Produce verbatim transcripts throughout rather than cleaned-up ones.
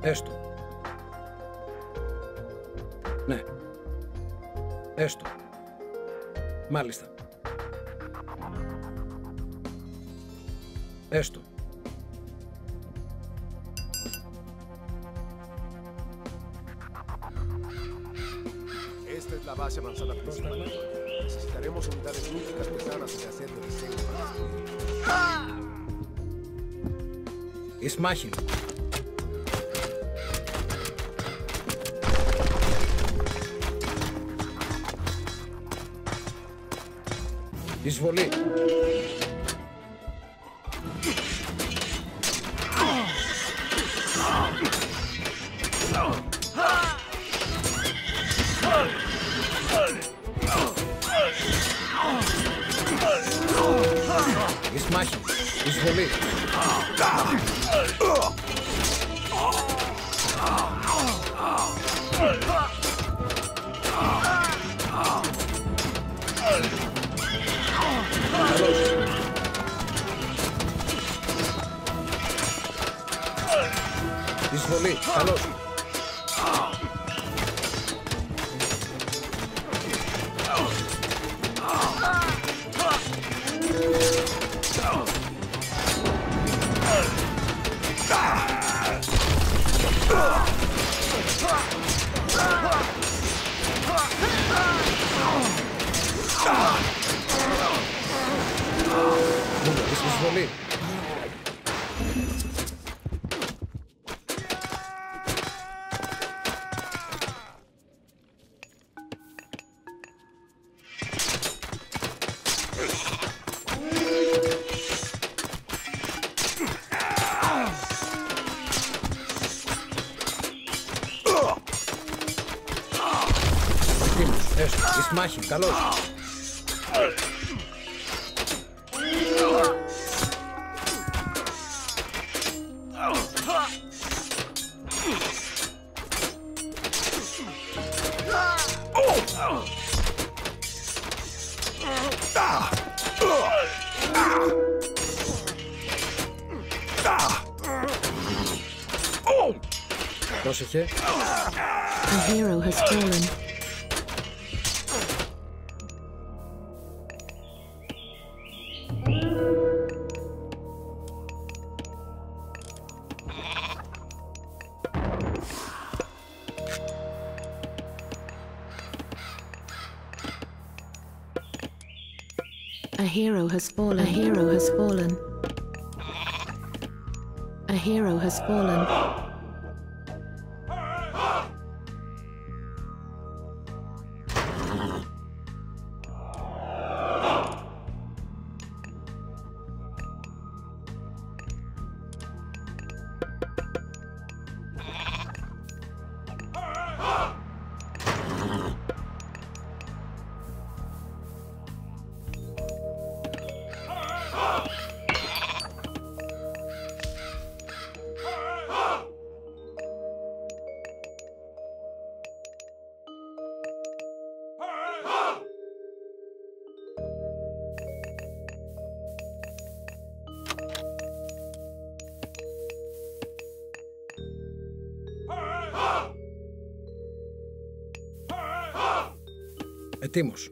Έστω. Ναι. Έστω. Μάλιστα. Έστω. Esta es la base avanzada principal. Necesitaremos unidades únicas pesadas de acero de diseño para destruir. Εις μάχη. Εισβολή. Εις μάχη. Εισβολή. Εισβολή. Καλώς. Εισβολή. Έστω, εις μάχη, καλώς. Πρόσεχε. A hero has fallen. A hero has fallen. A hero has fallen. A hero has fallen. Ετοίμος.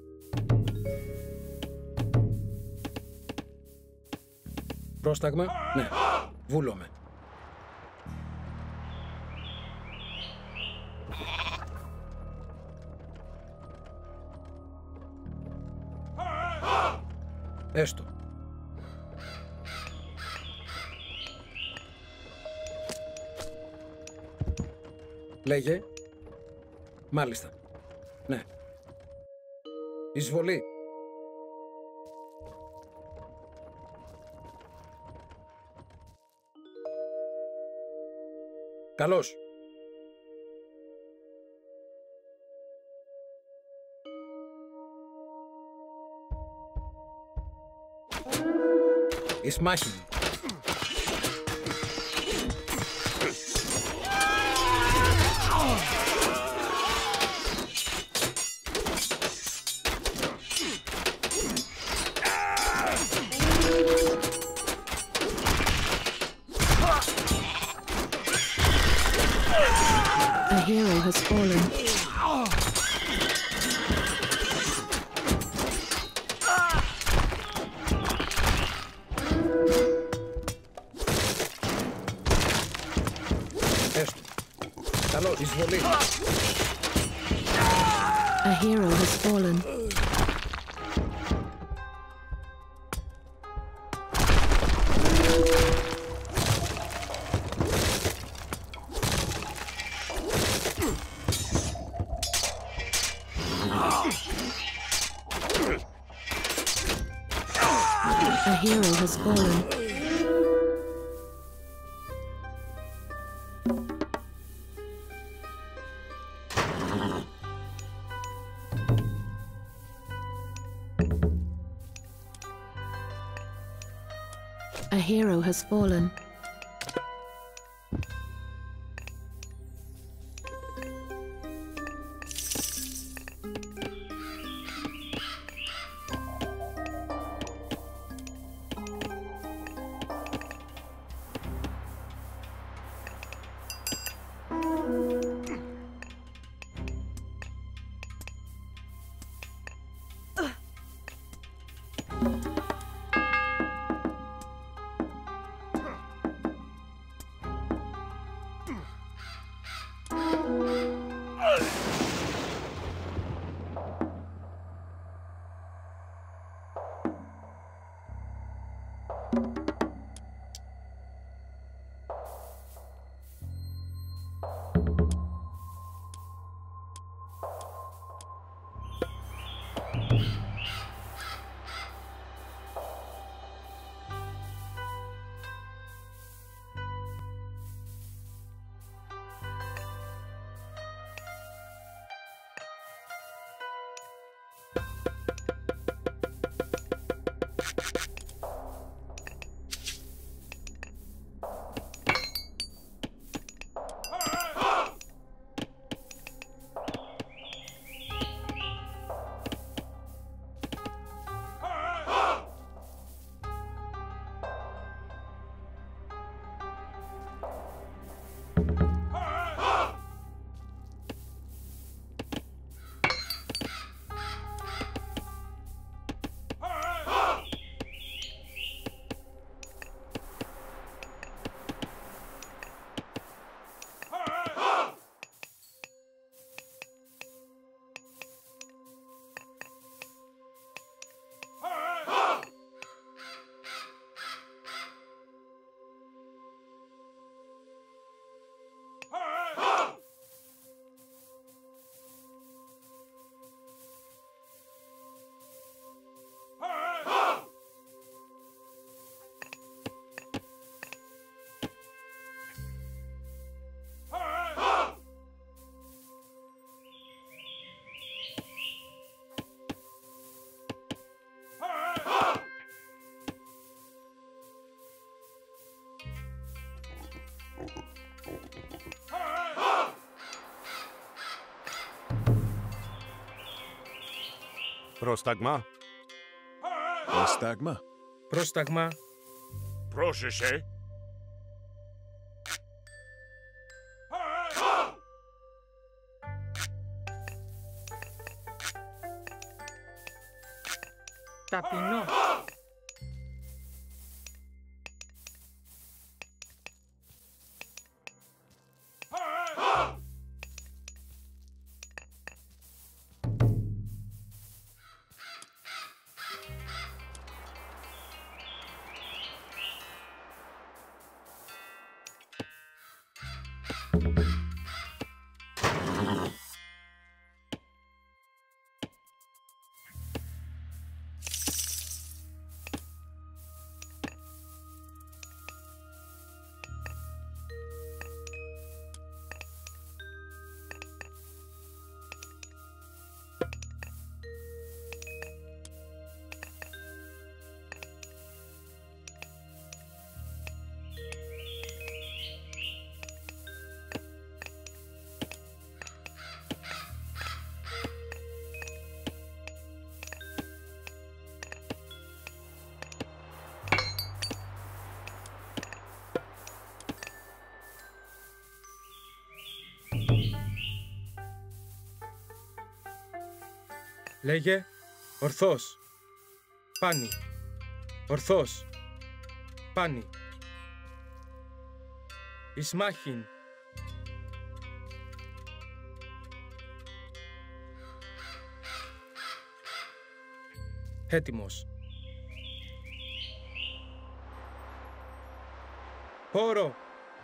Πρόσταγμα, ναι. Βούλομαι. Έστω. Λέγε. Μάλιστα. Ναι. Εισβολή. Καλώς. Εις μάχη. A hero has fallen. Έστω. Καλώς, εισβολή. A hero has fallen. A hero has fallen. A hero has fallen. Πρόσταγμα. Πρόσταγμα. Πρόσταγμα. Πρόσεχε. Ταπεινό. Λέγε. Ορθός. Πάνι. Ορθός. Πάνι. Ισμάχιν. Έτοιμος. Χώρο.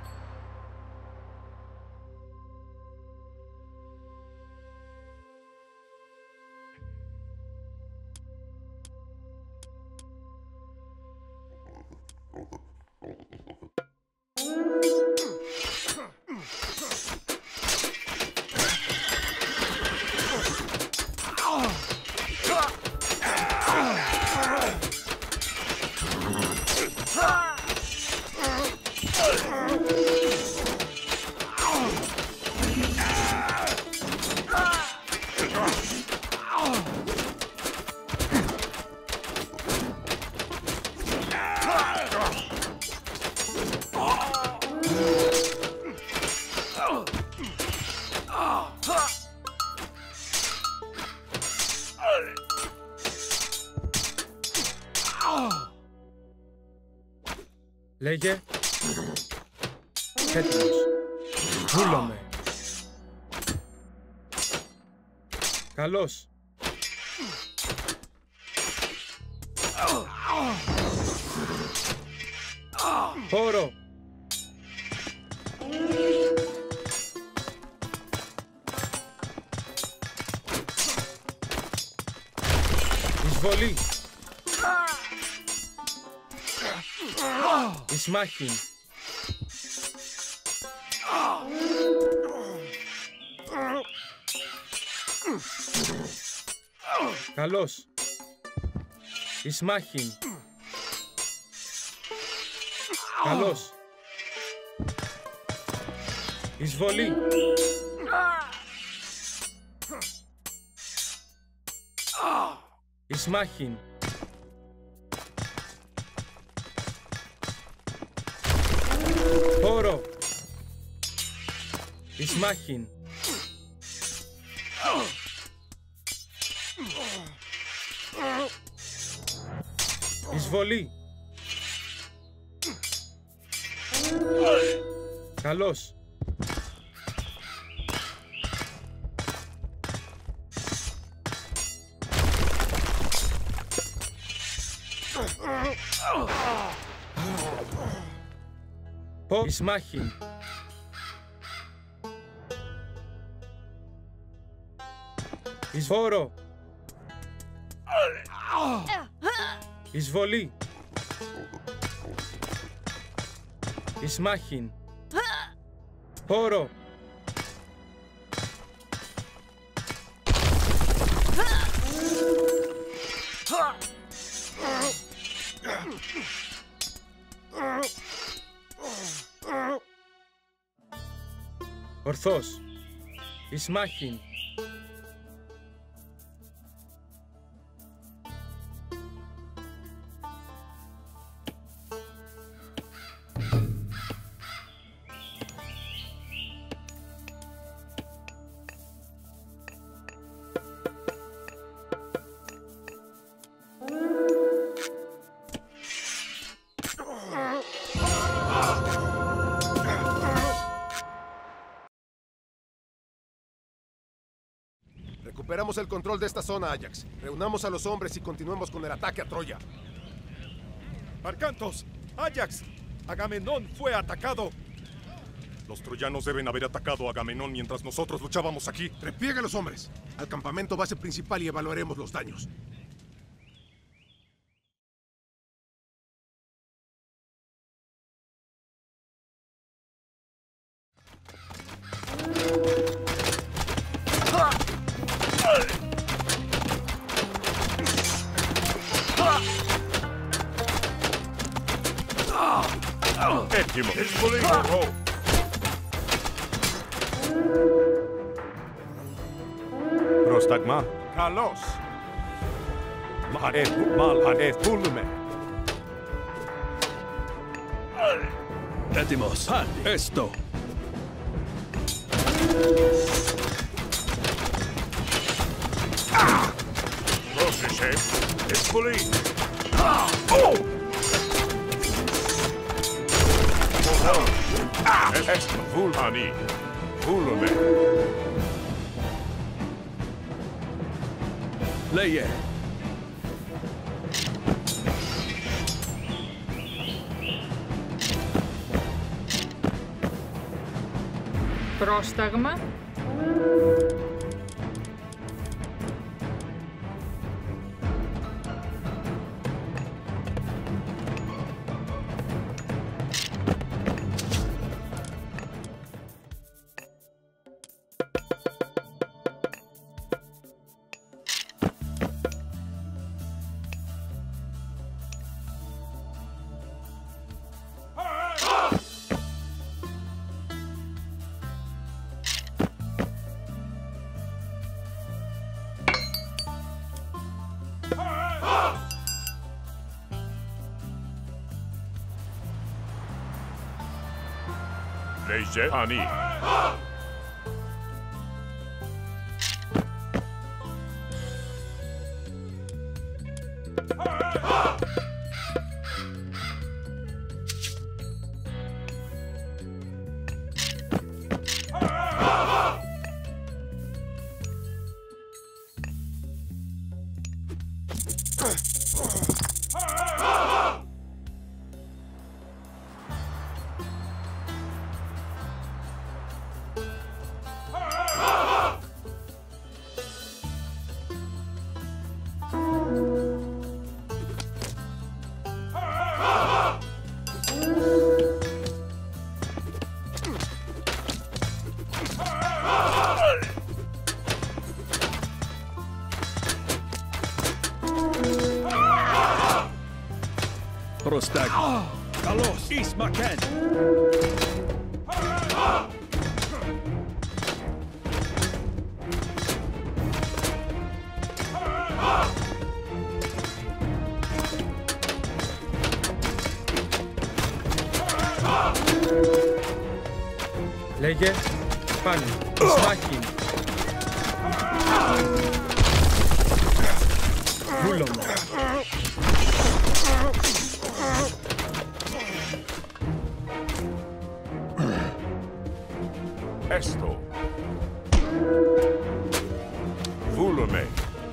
Λέγε. Έτοιμος. Βούλομαι. Καλώς. Χώρο. Εισβολή. Ισμάχιν. Καλώς. Ισμάχιν. Καλώς. Εισβολή. Ισμάχιν. Χώρο. Ισμάχιν. Εισβολή. Καλώς. Πω. Ισμάχιν. Εισβόρο. Εισβολή. Ισμάχιν. Χώρο. Ορθός. Ισμάχιν. Recuperamos el control de esta zona, Ajax. Reunamos a los hombres y continuemos con el ataque a Troya. Arcantos, Ajax, Agamenón fue atacado. Los troyanos deben haber atacado a Agamenón mientras nosotros luchábamos aquí. Repliegue a los hombres al campamento base principal y evaluaremos los daños. Έτοιμο. Εισβολή, χορό. Πρόσταγμα. Καλώς. Μαλ-ανεθούλουμε. Έτοιμος. Έστω. Σεφ, έσβολη. Έσβολη. Βουλάνι. Βούλουμε. Λέγε. Πρόσταγμα. Λέγε Ανή. Πρόσταγμα. Καλώς. Εις μακέν. Λέγε, πάλι, Ισμάχιν. Βούλωμα. Έστω. Βούλουμε.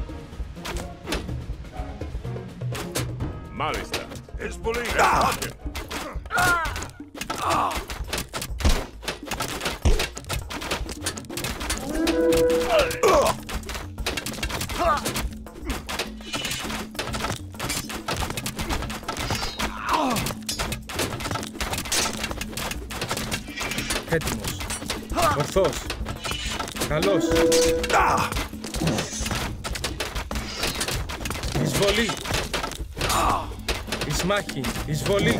Μάλιστα. Έσβολη. Έσβολη. Έτοιμος. Ορθός. Καλός. Εισβολή. Ισμάχιν. Εισβολή.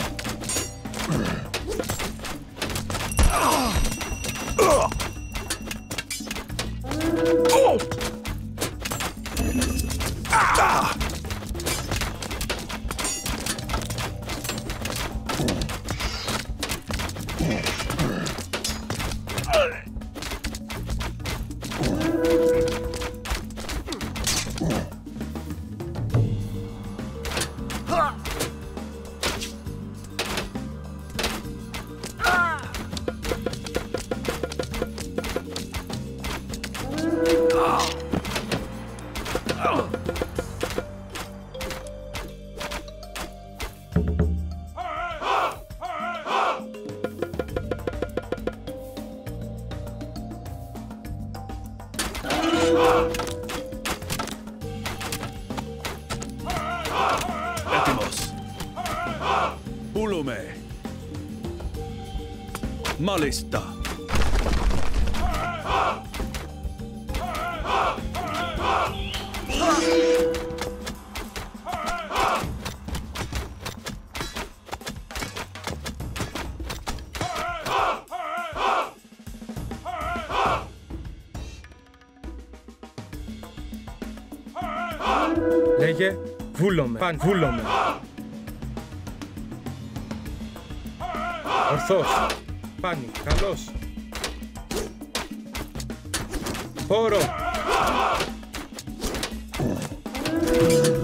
Έτοιμος. Βούλουμε. Μάλιστα. Λέγε, βούλωμε. Παν, βούλωμε. Ορθός. Πάνι, καλός. Πόρο.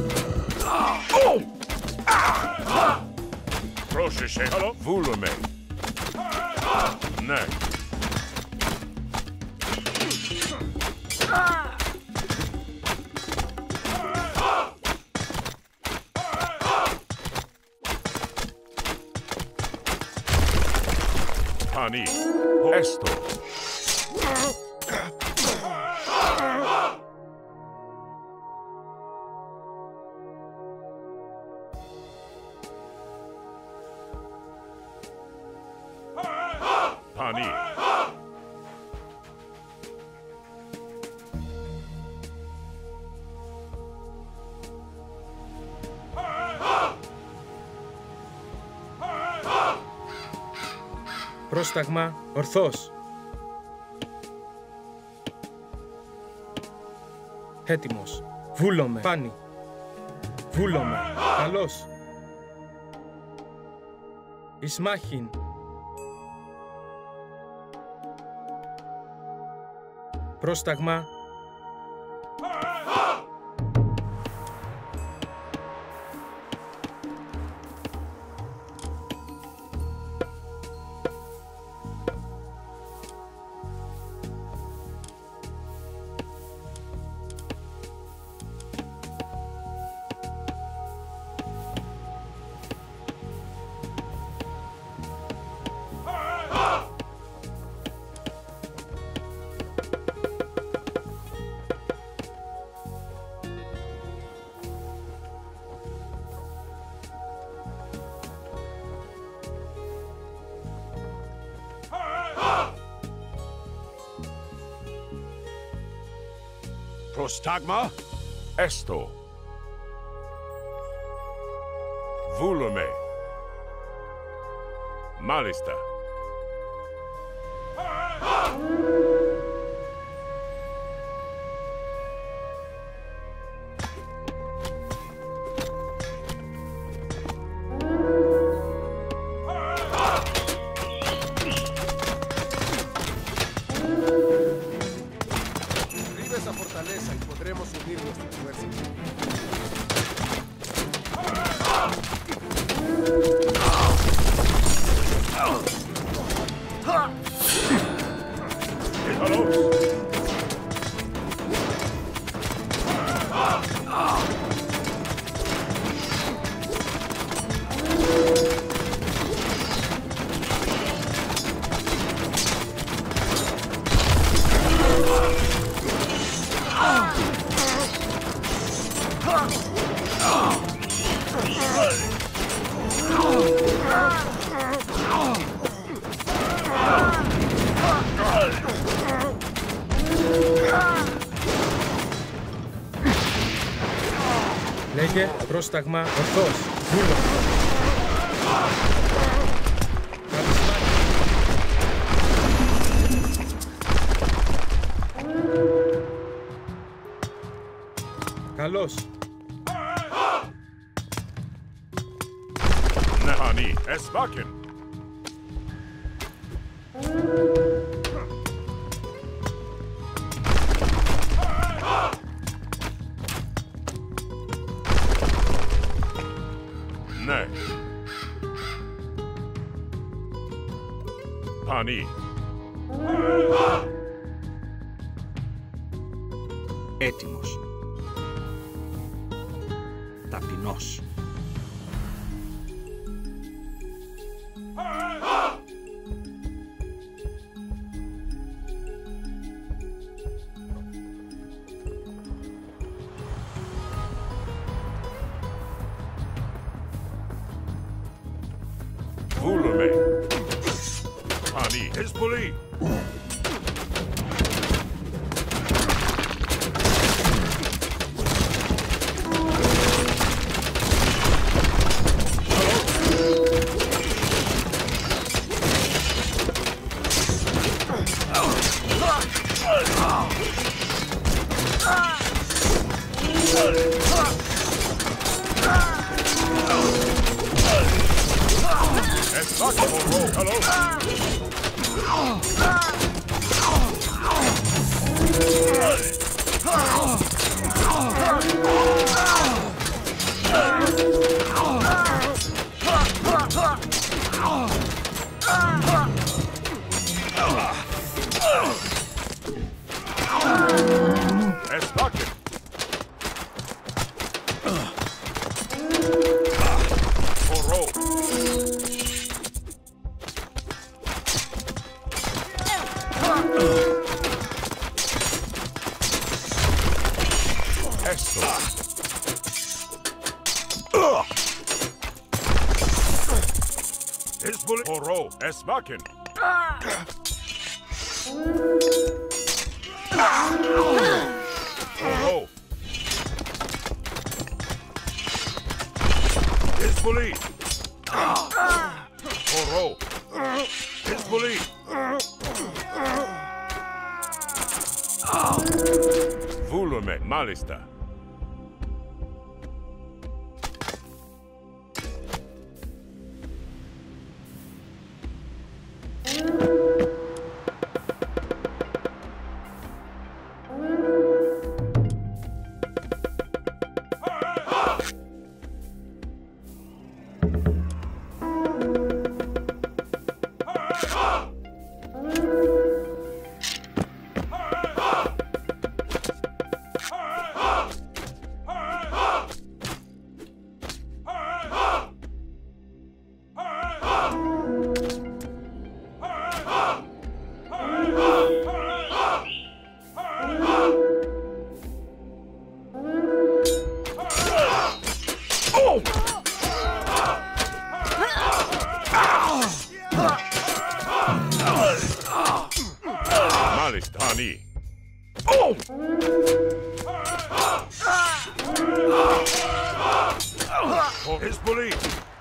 Καλώς είσαι. Καλό. Βούλομαι. Ναι. Φανεί. Έστω. Φανεί. Πρόσταγμα ορθός. Έτοιμος. Βούλομαι. Πάνι. Βούλομαι. Καλώς. Ισμάχιν. Πρόσταγμα. Προστάγμα. Έστω. Βούλομαι. Μάλιστα. Vive esa fortaleza y podremos unir nuestras fuerzas. Λέγε πρόσταγμα ορθός. Βούλομαι. Καλώς. Νεχανή. Εσβάκεν. Ναι. Φανεί. Έτοιμος. Ταπεινός. Βούλομαι. Φανεί. Εισβολή. Hello. Es Wacken. Oh, oh. Hezbollah. Oh, oh. Hezbollah. Volume, malista. Malistani. Oh! Oh, Hezbollah.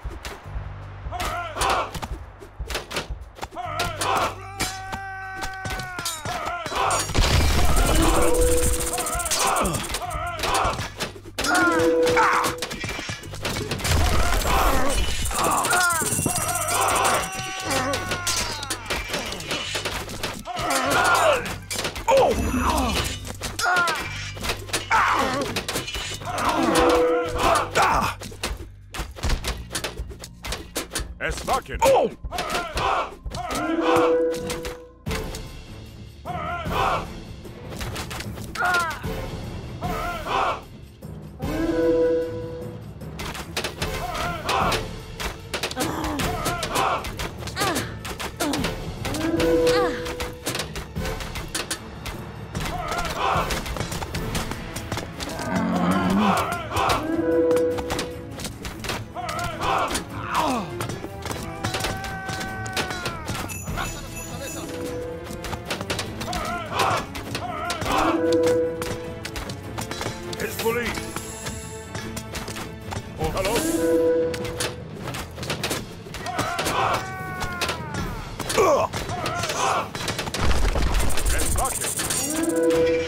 Es Wacken. Oh! Hezbollah. Oh, hello. Es Wacken.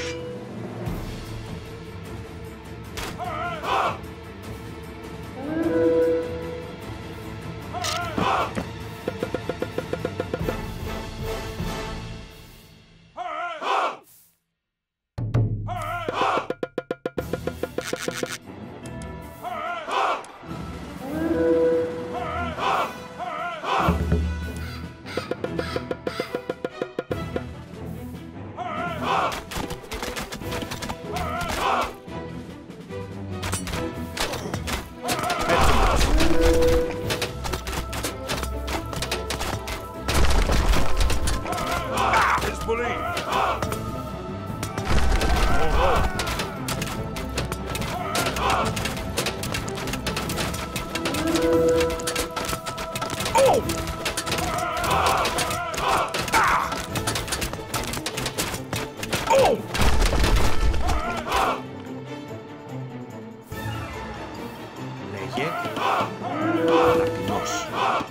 Λέγε ταπεινός.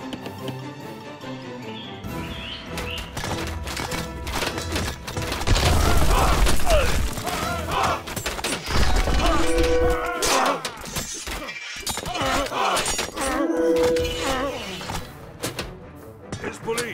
Hezbollah.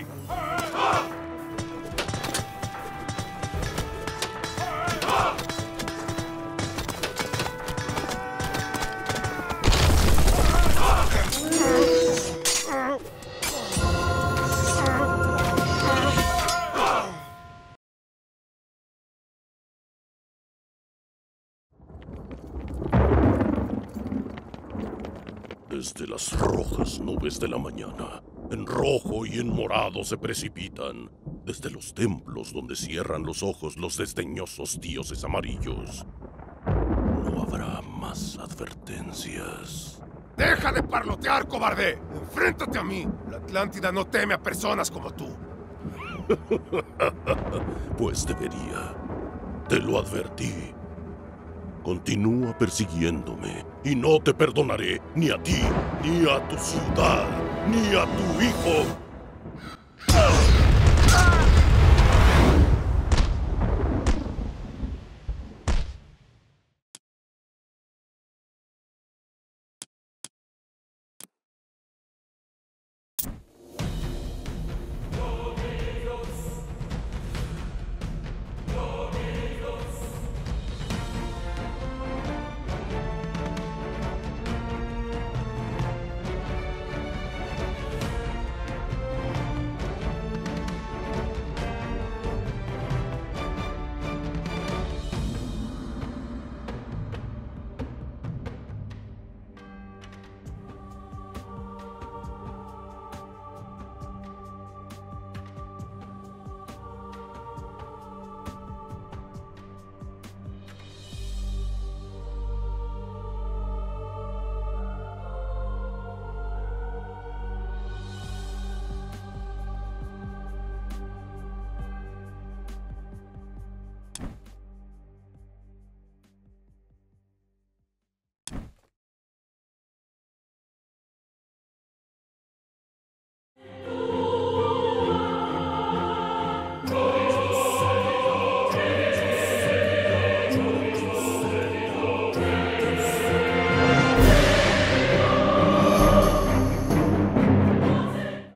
Desde las rojas nubes de la mañana, en rojo y en morado se precipitan, desde los templos donde cierran los ojos los desdeñosos dioses amarillos. No habrá más advertencias. ¡Deja de parlotear, cobarde! ¡Enfréntate a mí! La Atlántida no teme a personas como tú. Pues debería. Te lo advertí. Continúa persiguiéndome y no te perdonaré ni a ti, ni a tu ciudad, ni a tu hijo.